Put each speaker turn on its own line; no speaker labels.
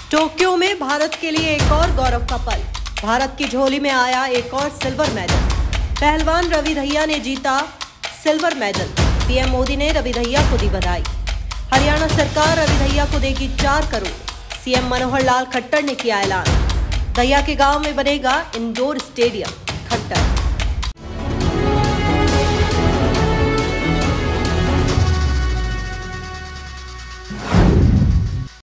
Tokyo में भारत के लिए एक और गौरव का पल। भारत की झोली में आया एक और सिल्वर मेडल। पहलवान रवि दहिया ने जीता सिल्वर मेडल। पीएम मोदी ने रवि दहिया को दी बधाई। हरियाणा सरकार रवि दहिया को देगी 4 करोड़। सीएम मनोहर लाल खट्टर ने किया ऐलान। दहिया के गांव में बनेगा इंडोर स्टेडियम। खट्टर